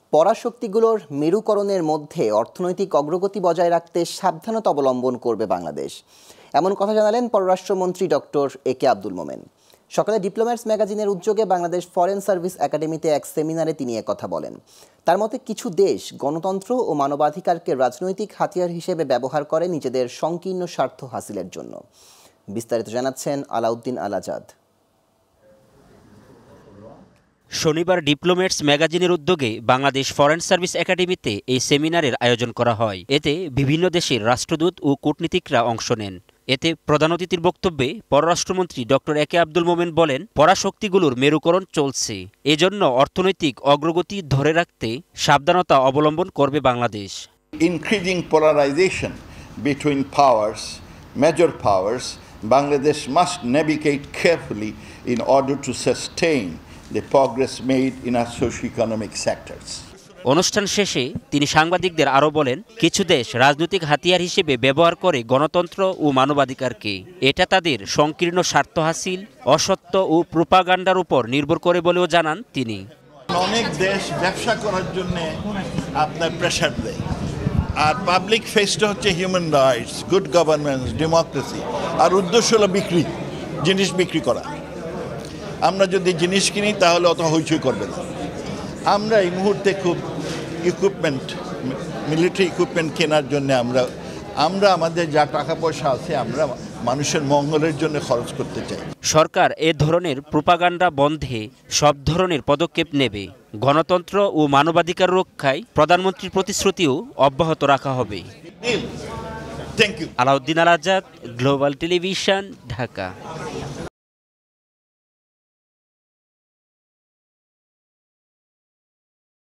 পরাশক্তিগুলোর মেরুকরণের মধ্যে অর্থনৈতিক অগ্রগতি বজায় রাখতে সাবধানতা অবলম্বন করবে বাংলাদেশ। এমন কথা জানালেন পররাষ্ট্রমন্ত্রী ডক্টর একে আব্দুল মোমেন। সকালে ডিপ্লোম্যাটস ম্যাগাজিনের উদ্যোগে বাংলাদেশ ফরেন সার্ভিস একাডেমিতে এক সেমিনারে তিনি কথা বলেন। তার মতে কিছু দেশ গণতন্ত্র ও মানবাধিকারকে রাজনৈতিক হাতিয়ার হিসেবে ব্যবহার করে নিজেদের সংকীর্ণ স্বার্থ হাসিলের জন্য। বিস্তারিত জানাচ্ছেন আলাউদ্দিন আলাজাদ। শনিবার ডিপ্লোম্যাটস ম্যাগাজিনের উদ্যোগে বাংলাদেশ ফরেন সার্ভিস একাডেমিতে এই সেমিনারের আয়োজন করা হয়। এতে বিভিন্ন দেশের রাষ্ট্রদূত ও কূটনীতিকরা অংশ নেন। এতে প্রধান অতিথির বক্তব্যে পররাষ্ট্রমন্ত্রী ডক্টর একে আব্দুল মোমেন বলেন, পরাশক্তিগুলোর মেরুকরণ চলছে, এজন্য অর্থনৈতিক অগ্রগতি ধরে রাখতে সাবধানতা অবলম্বন করবে Bangladesh. Increasing polarization between powers, major powers, Bangladesh must navigate carefully in order to sustain the progress made in our socio-economic sectors. অনুষ্ঠান শেষে তিনি সাংবাদিকদের আরও বলেন, কিছু দেশ রাজনৈতিক হাতিয়ার হিসেবে ব্যবহার করে গণতন্ত্র ও মানবাধিকারকে। এটা তাদের সংকীর্ণ স্বার্থ হাসিল, অসত্য ও প্রোপাগান্ডার উপর নির্ভর করে বলেও জানান তিনি। অনেক দেশ ব্যবসা করার জন্য আপনার প্রেসার দেয়, আর পাবলিক ফেসটা হচ্ছে human rights, good governance, democracy, আর উদ্দেশ্য হলো বিক্রি, জিনিস বিক্রি করা। আমরা যদি জিনিস কিনি তাহলে অত হইচই করবে না। আমরা এই মুহূর্তে খুব মিলিটারি ইকুইপমেন্ট কেনার জন্য আমরা আমাদের যা টাকা পয়সা আছে আমরা মানুষের মঙ্গলের জন্য খরচ করতে চাই। সরকার এ ধরনের প্রোপাগান্ডা বন্ধে সব ধরনের পদক্ষেপ নেবে। গণতন্ত্র ও মানবাধিকার রক্ষায় প্রধানমন্ত্রীর প্রতিশ্রুতিও অব্যাহত রাখা হবে। Thank you. Alauddin Alazad, global television, Dhaka.